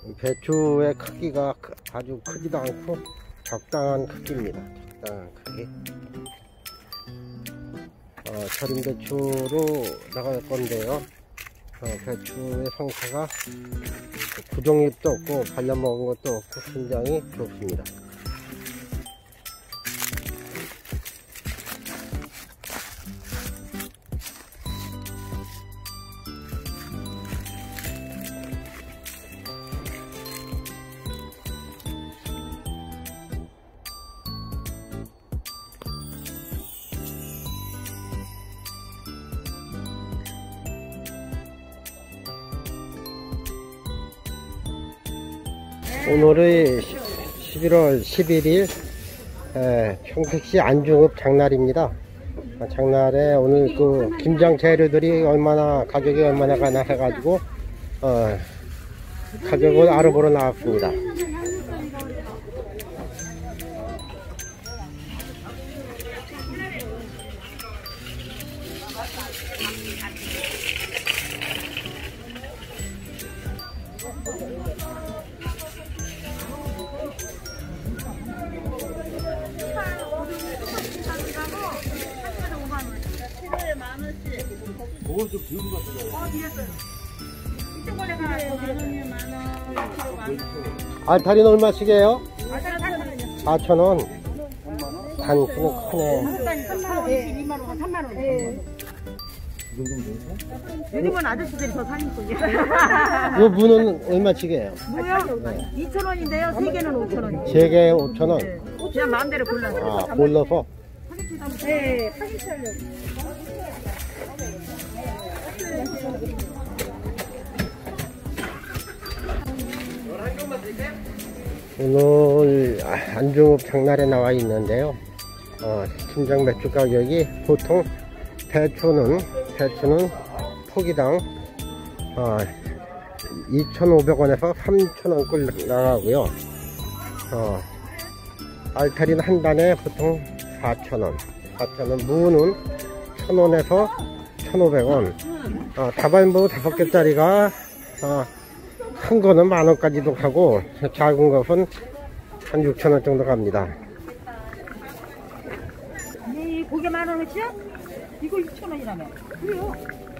배추의 크기가 아주 크지도 않고 적당한 크기입니다. 적당한 크기. 절임 배추로 나갈 건데요. 배추의 상태가 부종잎도 없고 발라먹은 것도 없고 굉장히 좋습니다. 오늘이 11월 11일 평택시 안중읍 장날입니다. 장날에 오늘 그 김장 재료들이 가격이 얼마나 가나 해가지고 가격을 알아보러 나왔습니다. 알타리는 얼마씩이에요? 4,000원. 단수는 크네. 3만원. 요즘은 아저씨들이 더 사니까요. 이 무는 얼마씩이에요? 무요? 2,000원인데요. 3개는 5,000원. 3개에 5,000원? 네. 그냥 마음대로 골라서. 골라서? 네, 파김치하려고. 오늘 안중읍 장날에 나와 있는데요. 김장 배추 가격이 보통 배추는 포기당 2,500원에서 3,000원꼴 나가고요. 알타리는 한 단에 보통 4,000원. 무는 1,000원에서 1,500원. 다발무 5개짜리가 큰 거는 만원까지도 가고 작은 것은 한 6,000원 정도 갑니다. 이 고개 10,000원이지요? 이거 6,000원이라며. 그래요.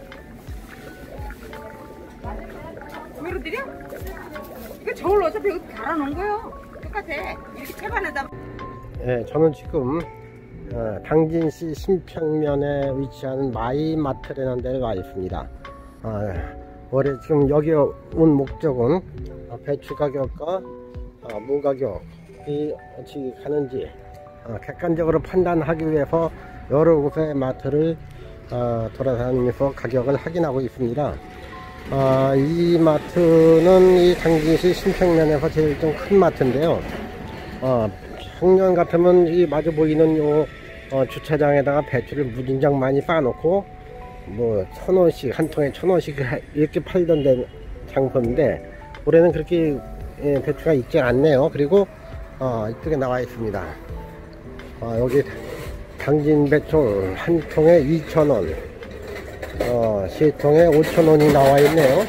왜로 드려? 이거 저울 어차피 여기 갈아놓은 거요. 똑같아. 이렇게 채반에다. 네, 저는 지금 당진시 신평면에 위치한 마이마트라는 데를 와 있습니다. 올해 지금 여기 온 목적은 배추 가격과 무 가격이 어찌 가는지 객관적으로 판단하기 위해서 여러 곳의 마트를 돌아다니면서 가격을 확인하고 있습니다. 이 마트는 이 당진시 신평면에서 제일 좀 큰 마트인데요. 작년 같으면 이 마주 보이는 요 주차장에다가 배추를 무진장 많이 쌓아놓고 뭐 1,000원씩 한 통에 1,000원씩 이렇게 팔던 데 장소인데 올해는 그렇게 배추가 있지 않네요. 그리고 이쪽에 나와 있습니다. 여기 당진 배추 한 통에 2,000원, 세 통에 5,000원이 나와 있네요.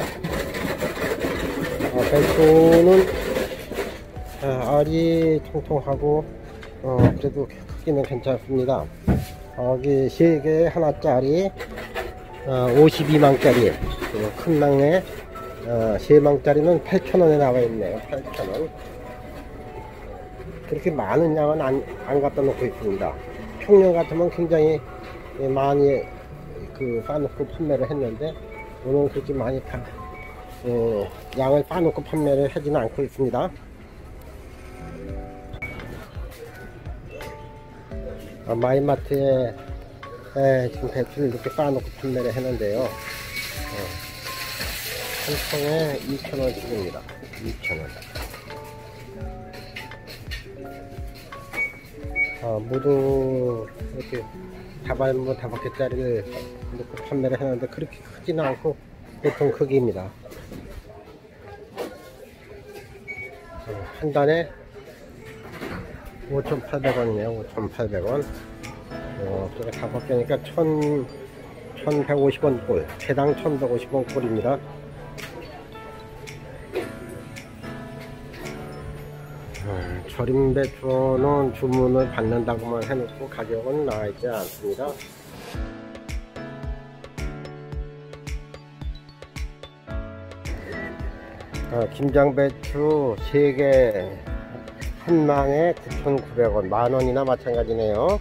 배추는 알이 통통하고 그래도 크기는 괜찮습니다. 여기 3개 하나짜리 52망짜리 큰 망에 3망짜리는 8,000원에 나와 있네요. 8,000원. 그렇게 많은 양은 안 갖다 놓고 있습니다. 평년 같으면 굉장히 많이 싸놓고 판매를 했는데 오늘 그렇게 많이 양을 싸놓고 판매를 하지는 않고 있습니다. 마이마트에 지금 배추를 이렇게 쌓아놓고 판매를 했는데요. 한 통에 2,000원씩입니다. 2,000원. 무도 이렇게 다발무 5개짜리를 놓고 판매를 했는데 그렇게 크지는 않고 보통 크기입니다. 한 단에 5,800원이네요. 5,800원. 그래서 5개니까 1,150원 꼴. 개당 1,150원 꼴입니다. 절임 배추는 주문을 받는다고만 해놓고 가격은 나와 있지 않습니다. 김장배추 3개 한 망에 9,900원, 만원이나 마찬가지네요.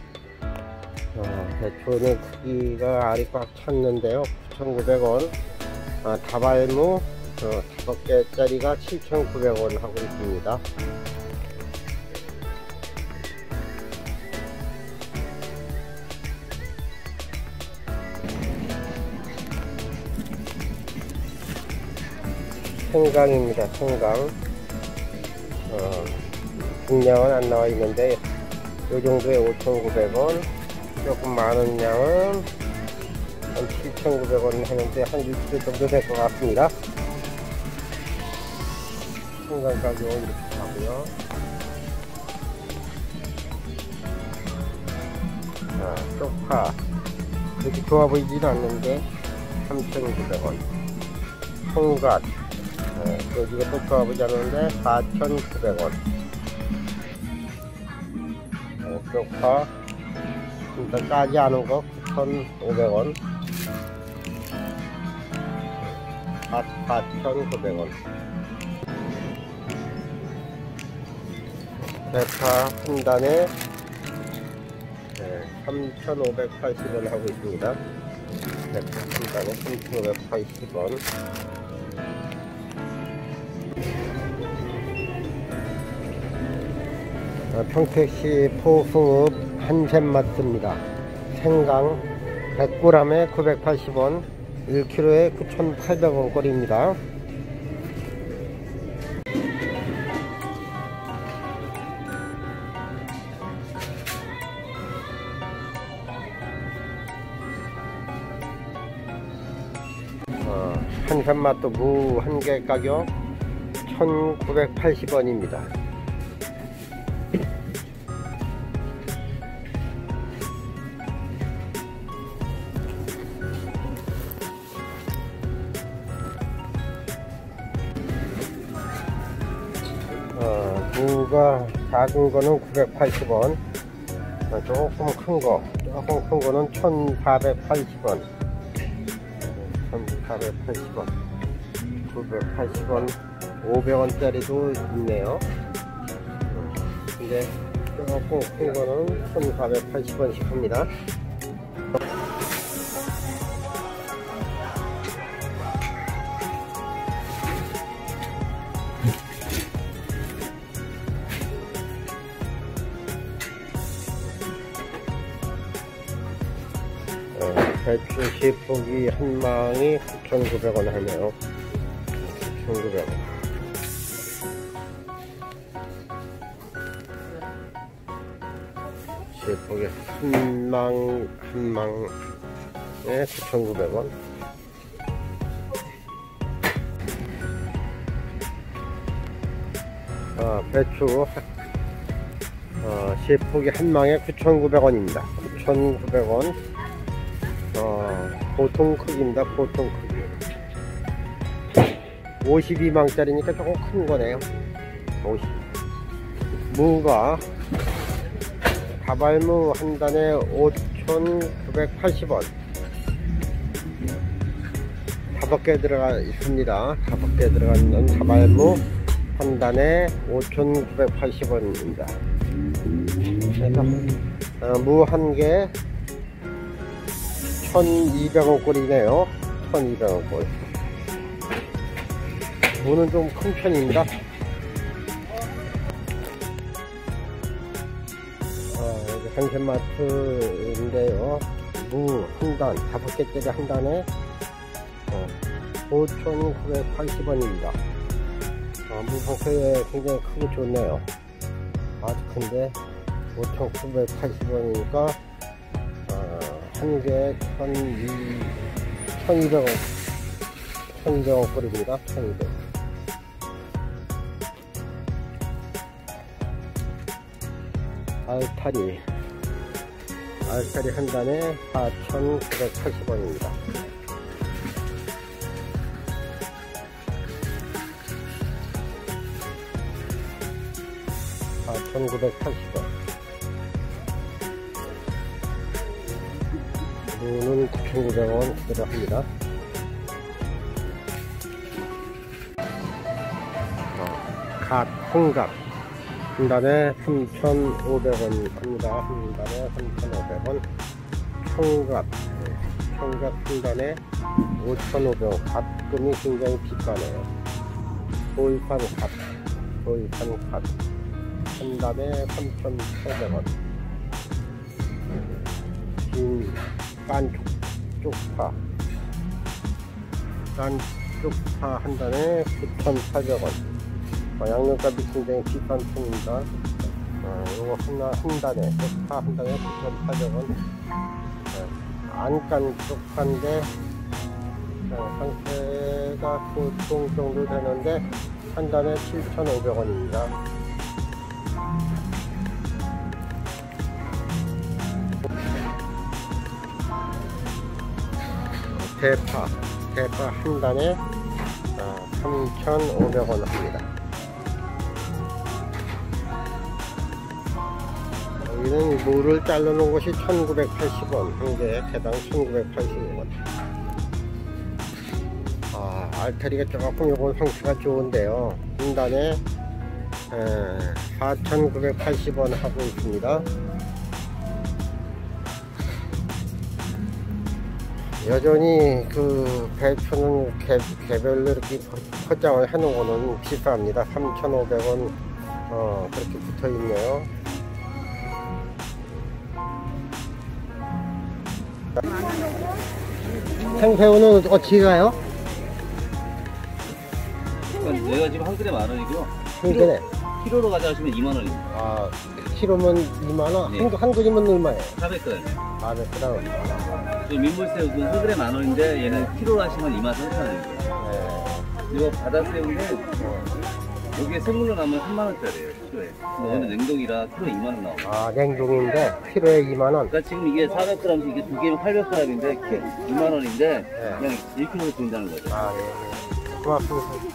배추는 크기가 알이 꽉 찼는데요. 9,900원. 다발무 5개짜리가 7,900원 하고 있습니다. 생강입니다. 생강. 분량은 안 나와 있는데 이 정도에 5,900원, 조금 많은 양은 한 7,900원 하는데 한 6kg 정도 될 것 같습니다. 생강 가격은 이렇게 하고요. 쪽파 그렇게 좋아 보이진 않는데 3,900원. 홍갓 이것도 좋아 보이지 않는데 4,900원. 쪽파 일단 까지 않은 거 9,500원. 4,900원. 대파 한 단에 3,580원 하고 있습니다. 대파 한 단에 3,580원. 평택시 포승읍 한샘마트입니다. 생강 100g에 980원, 1kg에 9,800원 꼴입니다. 한샘마트 무 한 개 가격 1,980원입니다. 무가 작은 거는 980원, 조금 큰 거는 1,480원. 1,480원, 980원, 500원짜리도 있네요. 근데 조금 큰 거는 1,480원씩 합니다. 배추 10포기 한 망이 9,900원 하네요. 9,900원. 포기 한 망에 9,900원. 배추 10포기 한 망에 9,900원입니다. 9,900원. 보통 크기입니다. 보통 크기 52망짜리니까 조금 큰 거네요. 50. 무가 다발무 한 단에 5,980원. 5개 들어가 있습니다. 5개 들어가는 다발무 한 단에 5,980원입니다. 그래서 무 한 개 1,200원 꼴이네요. 1,200원 꼴. 무는 좀 큰 편입니다. 여기 한샘마트인데요. 무 한 단, 5개짜리 한 단에 5,980원입니다. 무 상태에 굉장히 크고 좋네요. 아주 큰데 5,980원이니까 한 개에 1,200원, 1,200원 꼴입니다. 1,200원. 알타리 한 단에 4,980원입니다. 1980원. 무는 9,900원 그대로 합니다. 갓, 홍갑 한 단에 3,500원 합니다. 한 단에 3,500원. 총갑, 총갑 한 단에 5,500원. 갓금이 굉장히 비싸네요. 돌판 갓, 돌판 갓 한 단에 3,800원. 긴 깐 쪽파, 깐 쪽파 한 단에 9,800원. 양념값이 굉장히 비싼 편입니다. 요거 한 단에 쪽파 한 단에 9,800원. 안깐 쪽파인데 상태가 보통 정도 되는데 한 단에 7,500원입니다. 대파 한 단에 3,500원 합니다. 여기는 무를 잘라 놓은 것이 1,980원, 한 개에 개당 1,980원. 알타리가 조금 요건 상태가 좋은데요. 한 단에 4,980원 하고 있습니다. 여전히 그 배추는 개별로 이렇게 포장을 해 놓은 거는 비쌉니다. 3,500원 그렇게 붙어 있네요. 생새우는 어떻게 가요? 내가 지금 한 그램 10,000원이고요. 한 그램? 키로로 가져가시면 20,000원입니다. 키로면 2만원? 네. 한 그램은 얼마예요? 400g. 400g. 민물새우는 한 그램 10,000원인데 얘는 키로로 하시면 23,000원입니다. 네. 이거 바다새우인데 여기에 생물로 나오면 3만원짜리예요. 키로에. 오늘 냉동이라 키로 2만원 나와요. 냉동인데 키로에 2만원. 그러니까 지금 이게 400g, 이게 두 개면 800g인데 2만원인데 그냥 1kg로 준다는 거죠. 네. 고맙습니다.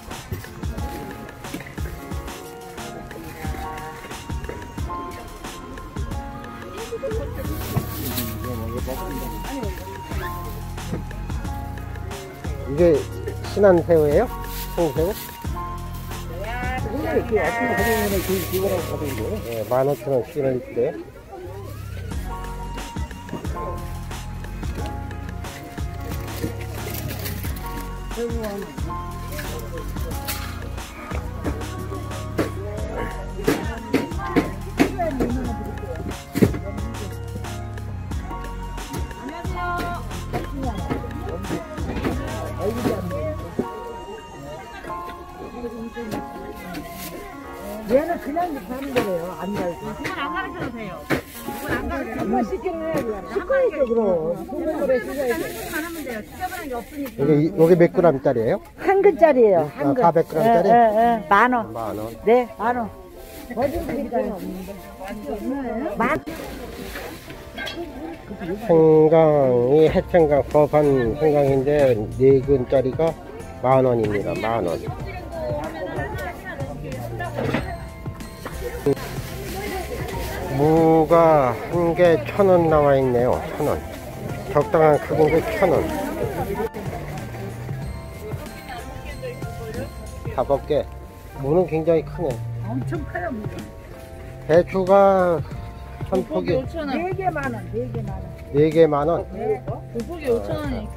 이게 신안새우예요? 생새우? 그 아침에 가져오면 그거랑 가져온 거예요? 15,000원씩이나 있대. 얘는 그냥 가는 거래요. 안 갈고. 이건 안 가르쳐도 돼요. 이건 안 가르쳐도 한번 씻기는 해야 씻어야죠, 그럼. 소금물에 씻어야죠. 안 하면 돼요. 지저분한 게 없으니까. 여기 몇 g짜리예요? 한 근짜리예요. 한 근. 400g짜리? 예. 10,000원. 10,000원. 네, 10,000원. 거짓 드릴까요? 없는데. 생강이 해생강, 법한 생강인데 4근짜리가 10,000원입니다. 10,000원. 무가 한 개 1,000원 나와 있네요. 1,000원. 적당한 크기인 게 1,000원. 5개. 무는 굉장히 크네. 엄청 커요, 무. 배추가 한 포기 5,000원. 4개 10,000원, 4개 10,000원. 4개 10,000원. 네. 5포기 5,000원이니까.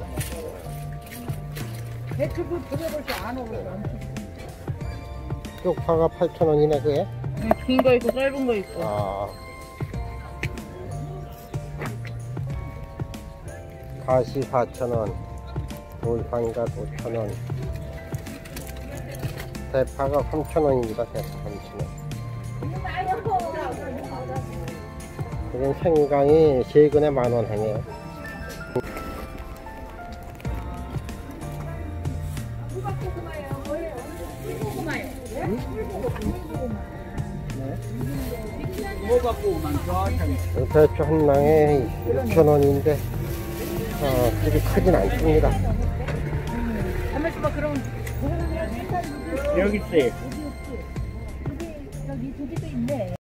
배추도 들어볼지 안 오고. 쪽파가 8,000원이네 그게. 긴 거 있고 짧은 거 있고. 가시 4,000원, 돌판갓 5,000원, 대파가 3,000원입니다. 대파 3,000원. 여긴 생강이 3근에 10,000원 하네요. 배추 한 낭에 6,000원인데 그리 크진 않습니다. 한번씩 봐 그럼. 여기 있어요. 여기 저기도 있네.